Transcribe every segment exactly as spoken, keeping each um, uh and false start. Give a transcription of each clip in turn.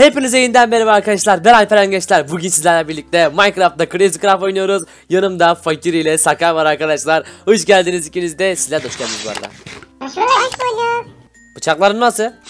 Hepinize yeniden merhaba arkadaşlar. Ben Alperen Gençler. Bugün sizlerle birlikte Minecraft'ta Crazy Craft oynuyoruz. Yanımda Fakir ile Sakar var arkadaşlar. Hoş geldiniz ikiniz de. Sizler de hoş geldiniz bu arada. Hoş bulduk. Hoş bulduk. Bıçakların nasıl? Abi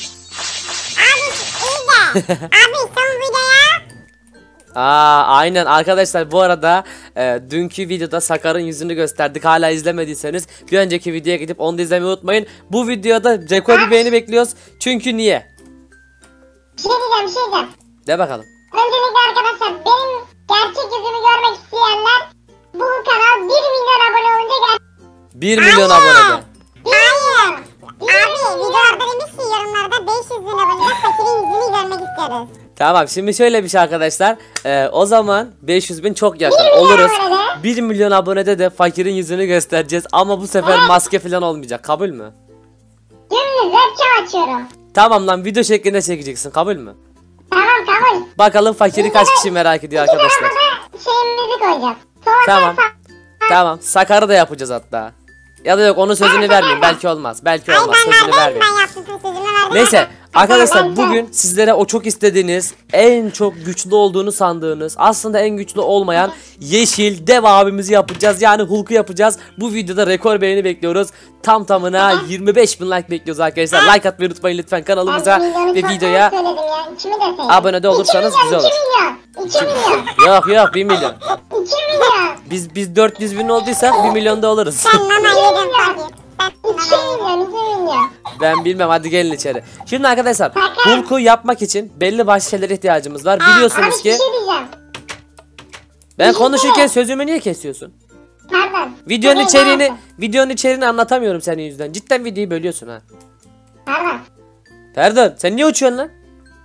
iyi de. Abi son videoya. Aa, aynen arkadaşlar, bu arada e, dünkü videoda Sakar'ın yüzünü gösterdik. Hala izlemediyseniz bir önceki videoya gidip onu da izlemeyi unutmayın. Bu videoda rekor bir beğeni bekliyoruz. Çünkü niye? Bir şey diyeceğim, bir şey diyeceğim. De bakalım. Öncelikle arkadaşlar, benim gerçek yüzümü görmek isteyenler bu kanal bir milyon abone olunca gel. bir milyon abonede. Hayır. Abi videolarda demiş ki yorumlarda beş yüz bin abonede Fakir'in yüzünü görmek istiyoruz. Tamam, şimdi şöyle bir şey arkadaşlar. Ee, o zaman beş yüz bin çok yakın oluruz. bir milyon abonede de Fakir'in yüzünü göstereceğiz. Ama bu sefer Evet. maske falan olmayacak. Kabul mü? Dümdüz webcam açıyorum. Tamam lan, video şeklinde çekeceksin. Kabul mü? Tamam, kabul. Bakalım Fakir'i kaç kişi merak ediyor İki arkadaşlar. tarafa da şeyimizi koyacağız. Sonra Tamam. sen- Tamam, Sakar'ı da yapacağız hatta. Ya da yok, onun sözünü vermeyeyim. Belki olmaz. Belki Ay olmaz. ben Sözünü verdim, vermeyeyim. ben yaptım, sözümü verdim. Neyse arkadaşlar, Bence. bugün sizlere o çok istediğiniz, en çok güçlü olduğunu sandığınız, aslında en güçlü olmayan yeşil dev abimizi yapacağız. Yani Hulk'u yapacağız. Bu videoda rekor beğeni bekliyoruz. Tam tamına yirmi beş bin like bekliyoruz arkadaşlar. Like atmayı unutmayın lütfen kanalımıza Ben ve milyonu videoya çoktan söyledim ya. İkimi de söyledim. abone de olursanız İki güzel milyon, olur. iki milyon. iki milyon. Yok yok, bir milyon. iki milyon. Biz biz dört yüz bin olduysak bir milyonda oluruz. Sen mama yedin Fakir. iki milyon, iki milyon. Ben bilmem, hadi gelin içeri. Şimdi arkadaşlar, Hulk'u yapmak için belli başlı şeylere ihtiyacımız var. Biliyorsunuz Abi ki bir şey diyeceğim. ben konuşurken sözümü niye kesiyorsun? Pardon. Videonun Buraya içeriğini gel. videonun içeriğini anlatamıyorum senin yüzünden. Cidden videoyu bölüyorsun ha. Pardon. Pardon, sen niye uçuyorsun lan?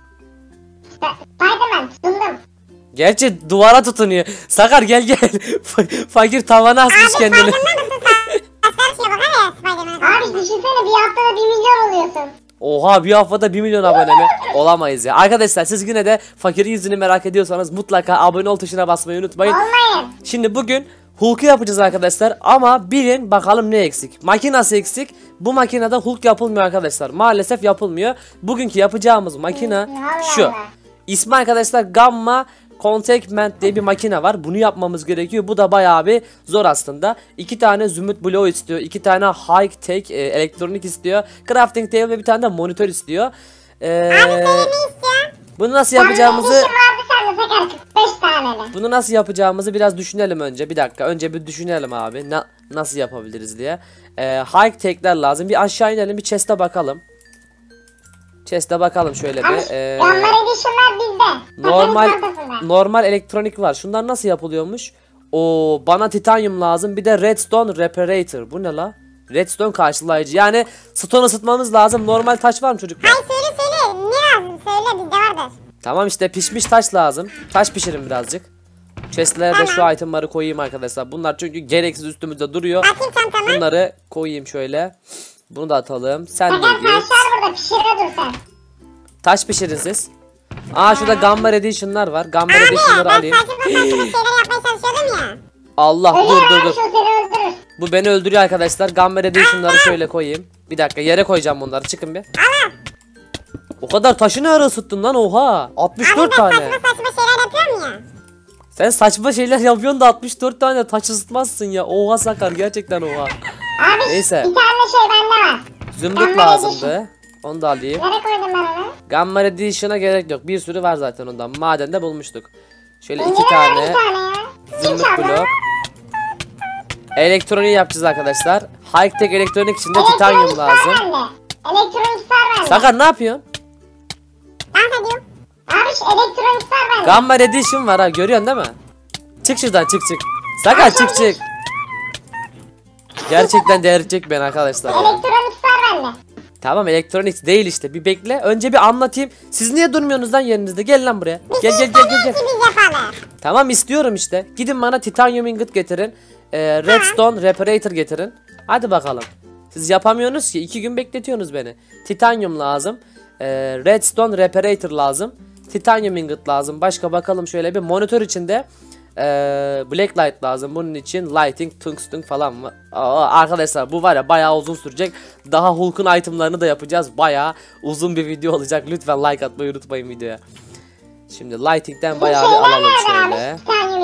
Spiderman tutundum. Gerçi duvara tutunuyor. Sakar gel gel. Fa- Fakir tavana asmış kendini. Farkında mısın sen? Aslan şey bakar ya Spiderman'a. Abi düşünsene, bir haftada bir milyon oluyorsun. Oha, bir haftada bir milyon abone mi? Olamayız ya. Arkadaşlar, siz yine de Fakir'in yüzünü merak ediyorsanız mutlaka abone ol tuşuna basmayı unutmayın. Olmayın. Şimdi bugün Hulk'u yapacağız arkadaşlar, ama bilin bakalım ne eksik. Makinası eksik. Bu makinede Hulk yapılmıyor arkadaşlar. Maalesef yapılmıyor. Bugünkü yapacağımız makine Allah şu. Allah. İsmi arkadaşlar Gamma Containment diye bir makine var. Bunu yapmamız gerekiyor. Bu da bayağı bir zor aslında. İki tane zümrüt bloğu istiyor. İki tane high tech e, elektronik istiyor. Crafting table ve bir tane de monitör istiyor. Ee, Abi senin ne istiyorsun? bunu nasıl Yapacağımızı... yapacağımızı vardı sende Sakar, kırk beş tane de. Bunu nasıl yapacağımızı biraz düşünelim önce. Bir dakika. Önce bir düşünelim abi. Na nasıl yapabiliriz diye. Ee, high tech'ler lazım. Bir aşağı inelim. Bir chest'e bakalım. Chest'e bakalım şöyle Abi bir. Ee, Gamma Edition'lar bizde. normal Sakır'ın çantasında. normal elektronik var. Şunlar nasıl yapılıyormuş? O bana titanyum lazım. Bir de redstone reparator. Bu ne la? Redstone karşılayıcı. Yani stone ısıtmamız lazım. Normal taş var mı çocuklar? Hayır söyle söyle. Ne lazım söyle, bizde vardır. Tamam işte, pişmiş taş lazım. Taş pişirin birazcık. Chestlere de şu itemları koyayım arkadaşlar. Bunlar çünkü gereksiz üstümüzde duruyor. Atayım çantama. Bunları koyayım şöyle. Bunu da atalım. Sen de Sakar git. taşlar burada, pişire dur sen. Taş pişirin siz. Aa, şurada Gamma Edition'lar var. Gamma Abi Edition'ları ben alayım. saçma saçma şeyler yapmaya çalışıyordum ya. Allah, dur Ölüyor dur abi, dur. şu seni öldürür. Bu beni öldürüyor arkadaşlar. Gamma Edition'ları şöyle koyayım. Bir dakika, yere koyacağım bunları. Çıkın bir. O kadar taşı ne ara ısıttın lan, oha. altmış Abi dört ben tane. saçma saçma şeyler yapıyorum ya. Sen saçma şeyler yapıyorsun da altmış dört tane taş ısıtmazsın ya. Oha Sakar, gerçekten oha. Abi Neyse. bir tane şey bende var. Zümrüt Gamma lazımdı. Onu da alayım. Nereye koydum ben onu? Gamma Edition'a gerek yok. Bir sürü var zaten ondan. Madende bulmuştuk. Şöyle iki İncir var bir tane tane ya. zümrüt Zümrüt blok. Elektroniği yapacağız arkadaşlar. High tech elektronik için de titanyum lazım. Elektronik var bende. Sakar ne yapıyorsun? Dans ediyorum. Abi şu elektronik var bende. Gamma Edition var ha, görüyorsun değil mi? Çık şuradan, çık çık. Sakar çık çık. Gerçekten delirtecek beni arkadaşlar. ya. Elektronik var bende. Tamam, elektronik değil işte. Bir bekle. Önce bir anlatayım. Siz niye durmuyorsunuz lan yerinizde? Gel lan buraya. Gel gel gel gel. gel. Ki biz yapalım. Tamam, istiyorum işte. Gidin bana titanyum ingot getirin. Ee, redstone reparator getirin. Hadi bakalım. Siz yapamıyorsunuz ki. iki gün bekletiyorsunuz beni. Titanyum lazım. Ee, redstone reparator lazım. Titanyum ingot lazım. Başka bakalım şöyle bir monitör içinde. Ee, black light lazım. Bunun için lighting, tungsten falan mı? Aa, arkadaşlar bu var ya bayağı uzun sürecek. Daha Hulk'un itemlarını da yapacağız. Bayağı uzun bir video olacak. Lütfen like atmayı unutmayın videoya. Şimdi lighting'den bayağı bir alalım şöyle.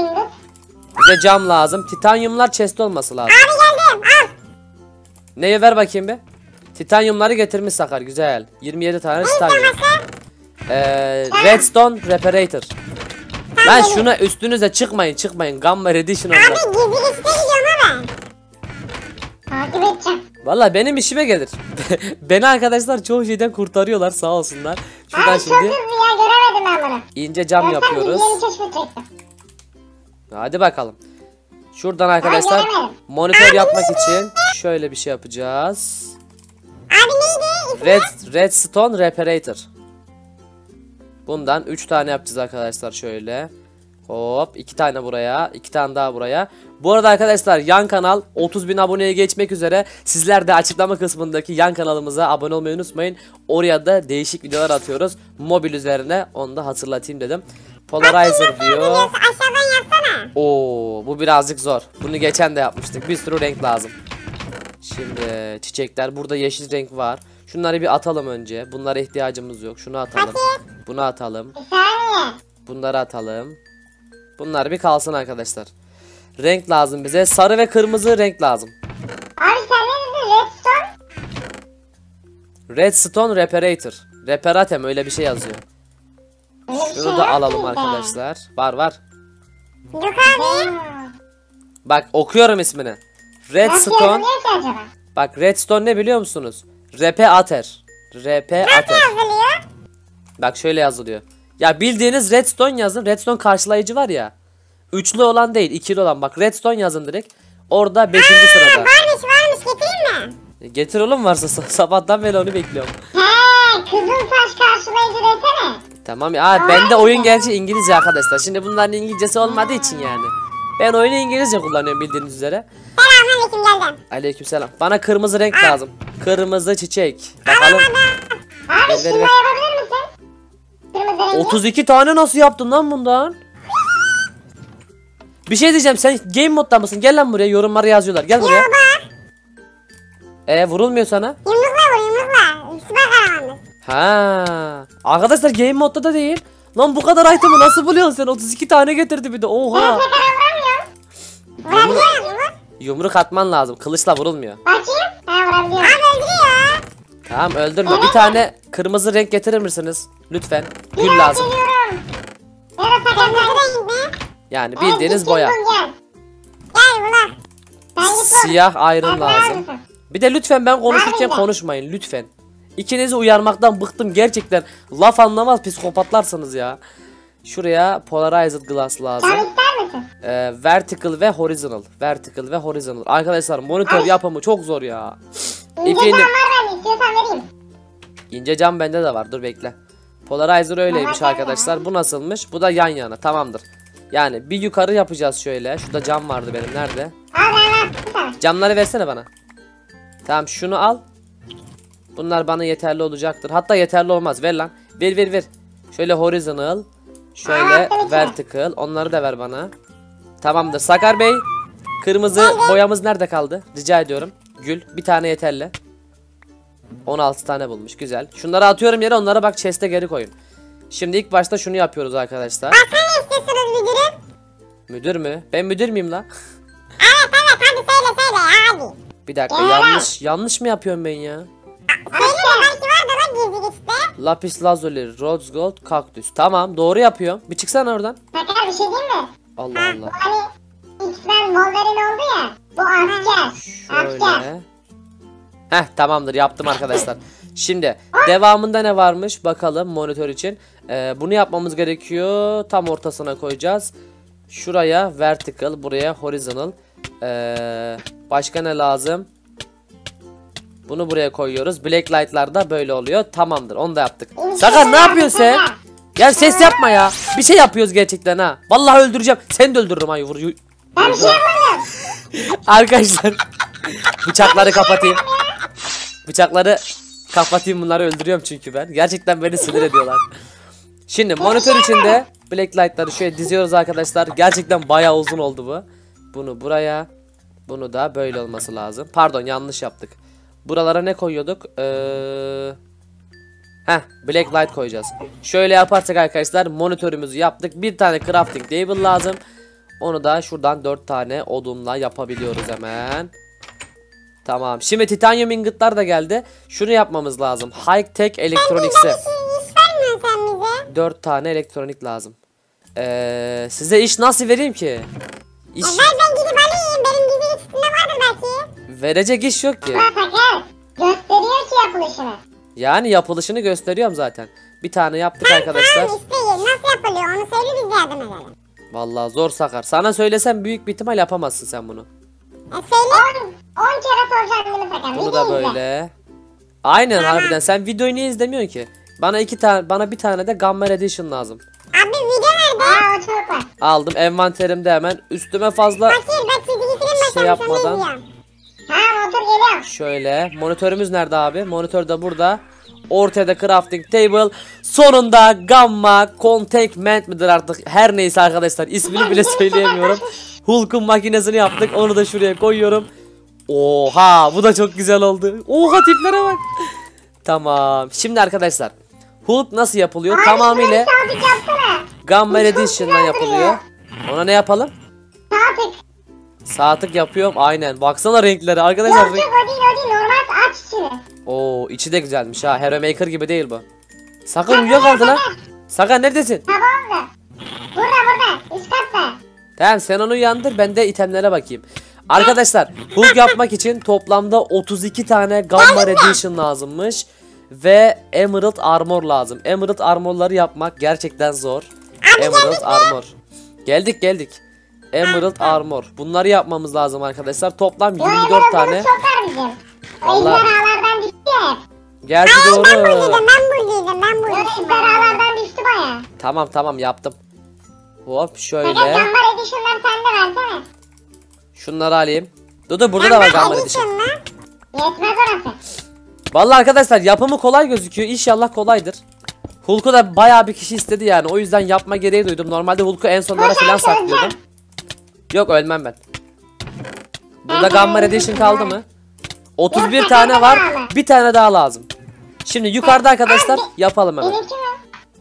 Bize cam lazım. Titanyumlar chest olması lazım. Abi geldim al. Neye ver bakayım bir. Titanyumları getirmiş Sakar, güzel. yirmi yedi tane titanyum. Ee, redstone reparator. Lan şuna üstünüze çıkmayın çıkmayın. Gamma Edition olacak. Abi gizli geçite gidiyorum ama. Takip edeceğim. Valla benim işime gelir. Beni arkadaşlar çoğu şeyden kurtarıyorlar sağ olsunlar. Şuradan Abi çok şimdi hızlı ya göremedim ben bunu. ince cam Ben yapıyoruz. Yeni keşfedecektim. Hadi bakalım. Şuradan arkadaşlar göremedim. monitör yapmak için şöyle bir şey yapacağız. Abi neydi? İsmi? Red redstone reparator. Bundan üç tane yapacağız arkadaşlar şöyle. Hop, iki tane buraya, iki tane daha buraya. Bu arada arkadaşlar yan kanal otuz bin aboneye geçmek üzere. Sizler de açıklama kısmındaki yan kanalımıza abone olmayı unutmayın. Oraya da değişik videolar atıyoruz. Mobil üzerine, onu da hatırlatayım dedim. Polarizer diyor. Aşağıdan yapsana. Oo, bu birazcık zor. Bunu geçen de yapmıştık. Bir sürü renk lazım. Şimdi çiçekler, burada yeşil renk var. Şunları bir atalım önce. Bunlara ihtiyacımız yok. Şunu atalım. Bunu atalım. Bir saniye. Bunları atalım. Bunlar bir kalsın arkadaşlar. Renk lazım bize. Sarı ve kırmızı renk lazım. Abi sen ne dedin? Redstone? Redstone reparator. Reparatem öyle bir şey yazıyor. Öyle bir Şunu şey da yok alalım ki. arkadaşlar. Var var. Yok abi. Bak okuyorum ismini. Nasıl Redstone. yazılıyor ki acaba? Bak redstone ne biliyor musunuz? Repeater. Repeater. Yazılıyor. Bak şöyle yazılıyor. Ya bildiğiniz redstone yazın. Redstone karşılayıcı var ya. Üçlü olan değil, ikili olan. Bak redstone yazın direkt. Orada beşinci sırada. Varmış varmış getireyim mi? Getir oğlum varsa sabahtan beri onu bekliyorum. He kızıl taş karşılayıcı desene. Tamam ya, bende oyun gerçi İngilizce arkadaşlar. Şimdi bunların İngilizcesi olmadığı için yani. Ben oyunu İngilizce kullanıyorum bildiğiniz üzere. Selamünaleyküm geldim. Aleykümselam. Bana kırmızı renk lazım. Kırmızı çiçek. Bakalım. Abi Ver, ver, şunu ver. yapabilir misin? Kırmızı rengi. otuz iki tane nasıl yaptın lan bundan? Bir şey diyeceğim, sen game modda mısın? Gel lan buraya, yorumlara yazıyorlar. Gel buraya. Bak E vurulmuyor sana. yumrukla vur yumrukla. Süper kahramanlık. Ha. Arkadaşlar game modda da değil. Lan bu kadar item'ı nasıl buluyorsun sen? otuz iki tane getirdi bir de. Oha. Vurabiliyor musun? Yumruk atman lazım. Kılıçla vurulmuyor. Bakayım. Ha vurabiliyor. Abi öldürüyor. Tamam öldürme. Bir tane kırmızı renk getirir misiniz? Lütfen. Gül lazım. Geliyorum. Nerede sakın renk mi? Yani bildiğiniz boya. Gel. Gel ulan. Ben git Siyah ayrım Sen lazım. neredesin? Bir de lütfen ben konuşurken Nerede? konuşmayın lütfen. İkinizi uyarmaktan bıktım gerçekten. Laf anlamaz psikopatlarsınız ya. Şuraya polarized glass lazım. Sen ister misin? Ee, vertical ve horizontal. Vertical ve horizontal. Arkadaşlar monitör yapımı çok zor ya. İnce İpini... cam var bende istiyorsan vereyim. İnce cam bende de var. Dur bekle. Polarizer öyleymiş Bana arkadaşlar. Bu nasılmış? Bu da yan yana. Tamamdır. Yani bir yukarı yapacağız şöyle. Şurada cam vardı benim. Nerede? Al ben ver. Bir tane. Camları versene bana. Tamam şunu al. Bunlar bana yeterli olacaktır. Hatta yeterli olmaz. Ver lan. Ver ver ver. Şöyle horizontal. Şöyle Aa, tabii ki. vertical. Onları da ver bana. Tamamdır. Sakar Bey. Kırmızı boyamız nerede kaldı? Rica ediyorum. Gül. Bir tane yeterli. on altı tane bulmuş. Güzel. Şunları atıyorum yere. Onlara bak chest'e geri koyun. Şimdi ilk başta şunu yapıyoruz arkadaşlar. Başka ne istiyorsunuz müdürüm? Müdür mü? Ben müdür müyüm la? Evet evet hadi söyle söyle hadi. Bir dakika, Ya. yanlış yanlış mı yapıyorum ben ya? Söyle belki var da lan gizli geçti. Lapis lazuli, rose gold, kaktüs. Tamam doğru yapıyorum. Bir çıksana oradan. Sakar bir şey diyeyim mi? Allah Ha, bu Allah. hani X-Men Wolverine oldu ya. Bu asker. Asker. Şöyle. Heh tamamdır yaptım arkadaşlar. Şimdi devamında ne varmış bakalım monitör için. Ee, bunu yapmamız gerekiyor. Tam ortasına koyacağız. Şuraya vertical, buraya horizontal. Ee, başka ne lazım? Bunu buraya koyuyoruz. Black light'lar da böyle oluyor. Tamamdır. Onu da yaptık. Sakar ne yapıyorsun sen? Gel ses yapma ya. Bir şey yapıyoruz gerçekten ha. Vallahi öldüreceğim. Seni de öldürürüm ha. Vur, vur. Ben bir şey yapmadım. Arkadaşlar bıçakları kapatayım. Bıçakları kapatayım, bunları öldürüyorum çünkü ben. Gerçekten beni sinir ediyorlar. Şimdi monitör içinde Blacklight'ları şöyle diziyoruz arkadaşlar. Gerçekten bayağı uzun oldu bu. Bunu buraya. Bunu da böyle olması lazım. Pardon, yanlış yaptık. Buralara ne koyuyorduk? Eee... Heh, Blacklight koyacağız. Şöyle yaparsak arkadaşlar monitörümüzü yaptık. Bir tane crafting table lazım. Onu da şuradan dört tane odunla yapabiliyoruz hemen. Tamam. Şimdi titanyum ingotlar da geldi. Şunu yapmamız lazım. High Tech Electronics'e dört tane elektronik lazım. Ee, size iş nasıl vereyim ki? İş... E ver ben gidip alayım. Benim gizli üstünde vardır belki. Verecek iş yok ki. Bak bak gösteriyor ki yapılışını. Yani yapılışını gösteriyorum zaten. Bir tane yaptık arkadaşlar. Tamam işte nasıl yapılıyor onu söyle biz yardım edelim. Vallahi zor Sakar. Sana söylesem büyük bir ihtimal yapamazsın sen bunu. E söyle. on kere soracağım bunu sakın. Bunu da böyle. Aynen harbiden. Sen videoyu niye izlemiyorsun ki? Bana iki tane, bana bir tane de Gamma Edition lazım. Abi video nerede? Aa o çok var. Aldım envanterimde hemen. Üstüme fazla Fakir bak çizgisini şey yapmadan. Ha motor geliyor. Şöyle. Monitörümüz nerede abi? Monitör de burada. Ortada crafting table. Sonunda Gamma Containment midir artık? Her neyse arkadaşlar. İsmini bile söyleyemiyorum. Hulk'un makinesini yaptık. Onu da şuraya koyuyorum. Oha, bu da çok güzel oldu. Oha, tiplere bak. Tamam. Şimdi arkadaşlar, Hulk nasıl yapılıyor? Abi, Tamamıyla sabit yapsana. Gamma Bu çok Edition'dan güzel yapılıyor. duruyor. Ona ne yapalım? Sağ tık. Sağ tık yapıyorum. Aynen. Baksana renkleri arkadaşlar. Yok yok o değil o değil normal aç içini. Oo, içi de güzelmiş ha. Hero Maker gibi değil bu. Sakın uyuyakaldı lan. Sakın neredesin? Tamam mı? Burada burada üst katta. Tamam, sen onu uyandır, ben de itemlere bakayım. Arkadaşlar, Hulk yapmak için toplamda otuz iki tane Gamma Edition lazımmış. Ve Emerald Armor lazım. Emerald Armor'ları yapmak gerçekten zor. Emerald Armor. Geldik geldik. Emerald Armor. Bunları yapmamız lazım arkadaşlar. Toplam Yo, yirmi dört tane. Çok var bizim. O Vallahi- ejderhalardan düştü ya hep. Gerçi Ben doğru. buradaydım ben buradaydım ben buradaydım. Yo ejderhalardan düştü baya. Tamam tamam yaptım. Hop Fakat şöyle. Gambar Edition'ları sende versene. Şunları alayım. Dur dur, burada da var Gamma Edition. Edition lan. Yetmez orası. Vallahi arkadaşlar yapımı kolay gözüküyor. İnşallah kolaydır. Hulk'u da bayağı bir kişi istedi yani. O yüzden yapma gereği duydum. Normalde Hulk'u en sonlara falan saklıyordum. Yok, ölmem ben. Burada Gamma Edition kaldı mı? otuz bir tane var. Bir tane daha lazım. Şimdi yukarıda arkadaşlar yapalım hemen. Benimki mi?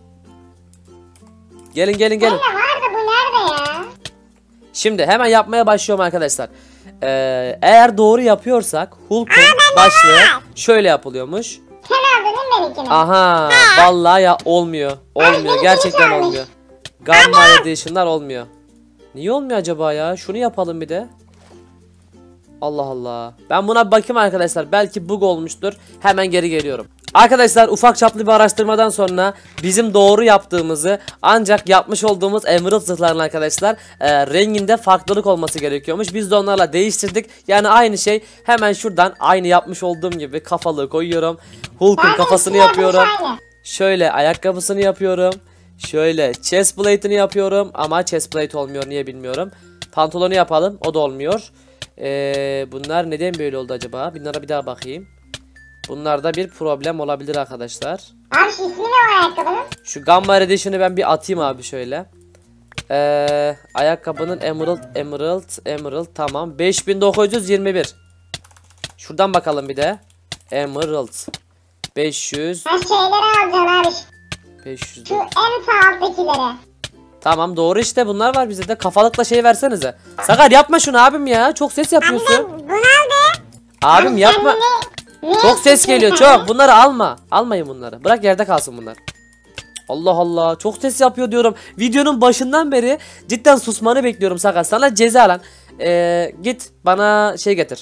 Gelin gelin gelin. Bende vardı bu nerede ya? Şimdi hemen yapmaya başlıyorum arkadaşlar. Ee, eğer doğru yapıyorsak Hulk'un başlığı şöyle yapılıyormuş. Sen aldın değil mi benimkini? Aha, vallahi ya olmuyor. Olmuyor. Gerçekten olmuyor. Gamma Edition'lar olmuyor. Niye olmuyor acaba ya? Şunu yapalım bir de. Allah Allah. Ben buna bir bakayım arkadaşlar. Belki bug olmuştur. Hemen geri geliyorum. Arkadaşlar, ufak çaplı bir araştırmadan sonra bizim doğru yaptığımızı, ancak yapmış olduğumuz emerald zırhların arkadaşlar e, renginde farklılık olması gerekiyormuş. Biz de onlarla değiştirdik. Yani aynı şey. Hemen şuradan aynı yapmış olduğum gibi kafalığı koyuyorum. Hulk'un kafasını yapıyorum. Şöyle ayakkabısını yapıyorum. Şöyle chest plate'ini yapıyorum. Ama chest plate olmuyor, niye bilmiyorum. Pantolonu yapalım, o da olmuyor. Ee, bunlar neden böyle oldu acaba? Bunlara bir daha bakayım. Bunlarda bir problem olabilir arkadaşlar. Abi şu ismi ne o ayakkabının? Şu Gamma Edition'ı ben bir atayım abi şöyle. Ee, ayakkabının Emerald, Emerald, Emerald tamam. beş bin dokuz yüz yirmi bir. Şuradan bakalım bir de. Emerald. beş yüz. Ha şeyleri alacaksın abi. beş yüz. Şu en sağ alttakileri. Tamam doğru işte, bunlar var bizde de. Kafalıkla şey versenize. Sakar yapma şunu abim ya. Çok ses yapıyorsun. Bunu aldı. Abim yapma. Çok ses geliyor çok. Bunları alma. Almayın bunları. Bırak yerde kalsın bunlar. Allah Allah. Çok ses yapıyor diyorum. Videonun başından beri cidden susmanı bekliyorum Sakar. Sana ceza lan. Ee, git bana şey getir.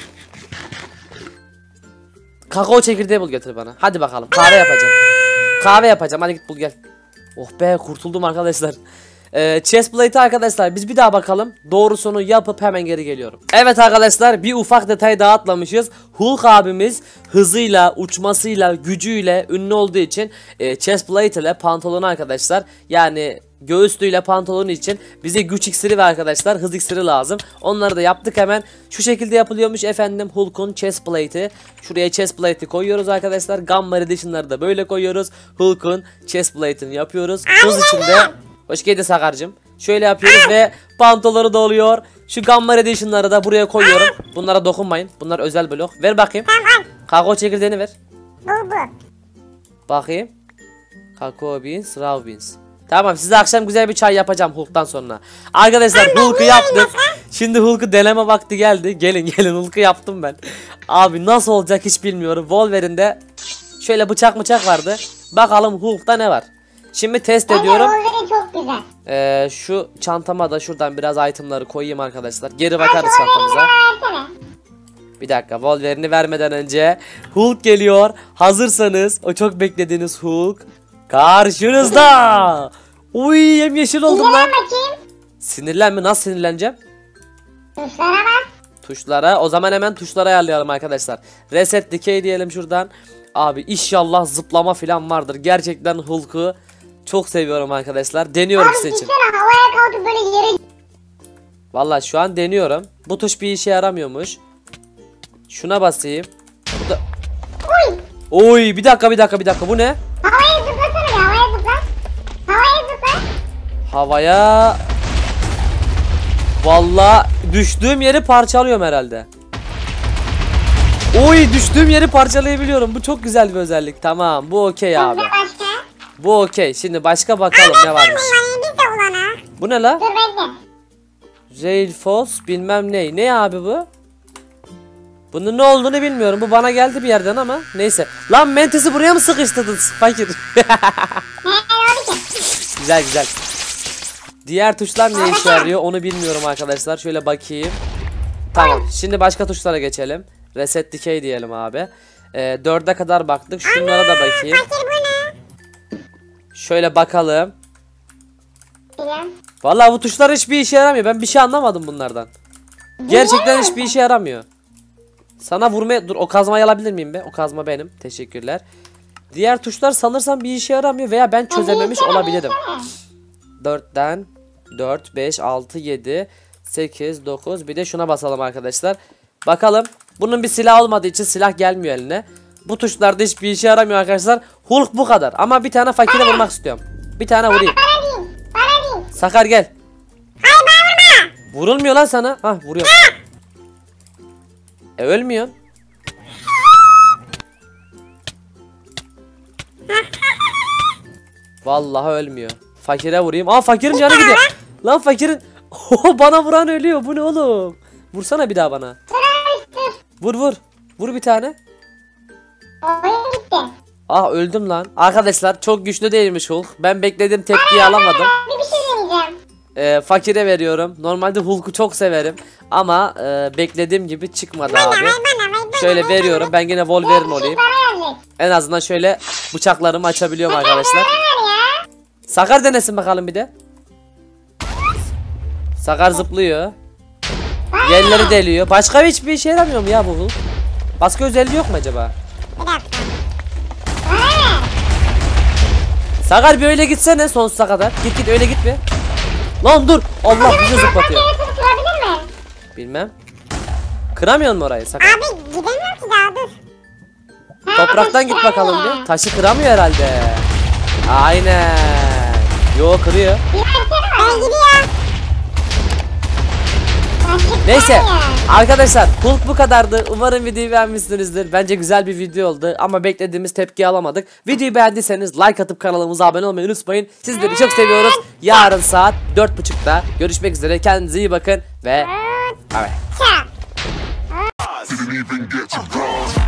Kakao çekirdeği bul getir bana. Hadi bakalım. Kahve yapacağım. Kahve yapacağım. Hadi git bul gel. Oh be, kurtuldum arkadaşlar. Ee, chest plate arkadaşlar, biz bir daha bakalım. Doğrusunu yapıp hemen geri geliyorum. Evet arkadaşlar, bir ufak detay daha atlamışız. Hulk abimiz hızıyla, uçmasıyla, gücüyle ünlü olduğu için e, chest plate ile pantolonu arkadaşlar, yani göğüslüyle pantolonu için bize güç iksiri ve arkadaşlar hız iksiri lazım. Onları da yaptık hemen. Şu şekilde yapılıyormuş efendim Hulk'un chest plate'i. Şuraya chest plate'i koyuyoruz arkadaşlar. Gamma Edition'ları da böyle koyuyoruz. Hulk'un chest plate'ini yapıyoruz. Hız içinde Hoş geldin Sakar'cığım. Şöyle yapıyoruz ve pantolonu doluyor. Şu Gamma Edition'ları da buraya koyuyorum. Bunlara dokunmayın. Bunlar özel blok. Ver bakayım. Tamam. Kakao çekirdeğini ver. Bu bu. Bakayım. Kakao beans, raw beans. Tamam, size akşam güzel bir çay yapacağım Hulk'tan sonra. Arkadaşlar Hulk'u yaptık. Şimdi Hulk'u deneme vakti geldi. Gelin gelin Hulk'u yaptım ben. Abi nasıl olacak hiç bilmiyorum. Wolverine'de şöyle bıçak bıçak vardı. Bakalım Hulk'ta ne var. Şimdi test ediyorum. Wolverine çok güzel. Ee, şu çantama da şuradan biraz itemları koyayım arkadaşlar. Geri bakarız Wolverine'i çantamıza. bana versene. Bir dakika, Wolverine'i vermeden önce Hulk geliyor. Hazırsanız o çok beklediğiniz Hulk karşınızda. Uy, yemyeşil oldum lan. Sinirlen bakayım. Sinirlenme, nasıl sinirleneceğim? Tuşlara bak. Tuşlara, o zaman hemen tuşlara ayarlayalım arkadaşlar. Reset dikey diyelim şuradan. Abi inşallah zıplama falan vardır. Gerçekten Hulk'u çok seviyorum arkadaşlar. Deniyorum Abi sizin için. gitsene havaya kalkıp böyle yere. Vallahi şu an deniyorum. Bu tuş bir işe yaramıyormuş. Şuna basayım. Bu da... Uy. Oy, bir dakika bir dakika bir dakika, bu ne? Havaya zıplasana bir, havaya zıpla. Havaya zıpla. Havaya... Vallahi düştüğüm yeri parçalıyorum herhalde. Oy, düştüğüm yeri parçalayabiliyorum. Bu çok güzel bir özellik. Tamam, bu okey abi. Burada başka. Bu okey. Şimdi başka bakalım ne varmış. Kullanayım, biz de kullanalım. Bu ne la? Dur bekle. Railfos bilmem ne. Ne abi bu? Bunun ne olduğunu bilmiyorum. Bu bana geldi bir yerden ama neyse. Lan Mentes'i buraya mı sıkıştırdınız? Fakir. Ne oldu ki? Güzel güzel. Diğer tuşlar ne işe yarıyor onu bilmiyorum arkadaşlar. Şöyle bakayım. Tamam. Şimdi başka tuşlara geçelim. Reset dikey diyelim abi. Ee, dörde kadar baktık. Şunlara da bakayım. Fakir bu ne? Şöyle bakalım. Bilmem. Vallahi bu tuşlar hiçbir işe yaramıyor. Ben bir şey anlamadım bunlardan. Gerçekten hiçbir işe yaramıyor. Sana vurmaya... Dur, o kazmayı alabilir miyim be? O kazma benim. Teşekkürler. Diğer tuşlar sanırsam bir işe yaramıyor veya ben çözememiş olabilirim. dörtten dört, beş, altı, yedi, sekiz, dokuz. Bir de şuna basalım arkadaşlar. Bakalım. Bunun bir silah olmadığı için silah gelmiyor eline. Bu tuşlarda hiçbir işe yaramıyor arkadaşlar. Hulk bu kadar. Ama bir tane fakire vurmak istiyorum. Bir tane vurayım. Bana değil. Bana değil. Sakar gel. Hayır bana vurma. Vurulmuyor lan sana. Hah, vuruyorum. E ölmüyorsun. Vallahi ölmüyor. Fakire vurayım. Aa, fakirin canı gidiyor. Lan fakirin. Oho, bana vuran ölüyor. Bu ne oğlum? Vursana bir daha bana. Dur. Vur vur. Vur bir tane. Oyun gitti. Ah, öldüm lan. Arkadaşlar çok güçlü değilmiş Hulk. Ben beklediğim tepkiyi alamadım. Bir bir şey deneyeceğim. Ee, fakire veriyorum. Normalde Hulk'u çok severim. Ama e, beklediğim gibi çıkmadı Bana abi. ver bana ver bana. Şöyle veriyorum. Ben yine Wolverine olayım. Bana verecek. En azından şöyle bıçaklarımı açabiliyorum arkadaşlar. Bana ver ya. Sakar denesin bakalım bir de. Sakar zıplıyor. Yerleri deliyor. Başka hiçbir işe yaramıyor mu ya bu Hulk? Başka özelliği yok mu acaba? Bir dakika. Bana ver. Sakar bir öyle gitsene sonsuza kadar. Git git, öyle gitme. Lan dur. Allah, bizi zıplatıyor. Yaratını kırabilir mi? Bilmem. Kıramıyor mu orayı Sakar? Abi gidemiyorum ki daha dur. Topraktan git bakalım bir. Taşı kıramıyor herhalde. Aynen. Yo, kırıyor. Ben gidiyorum. Neyse arkadaşlar, Hulk bu kadardı. Umarım videoyu beğenmişsinizdir. Bence güzel bir video oldu ama beklediğimiz tepkiyi alamadık. Videoyu beğendiyseniz like atıp kanalımıza abone olmayı unutmayın. Sizleri çok seviyoruz. Yarın saat dört buçukta görüşmek üzere. Kendinize iyi bakın ve bay bay. Çak. Didn't even get to bronze.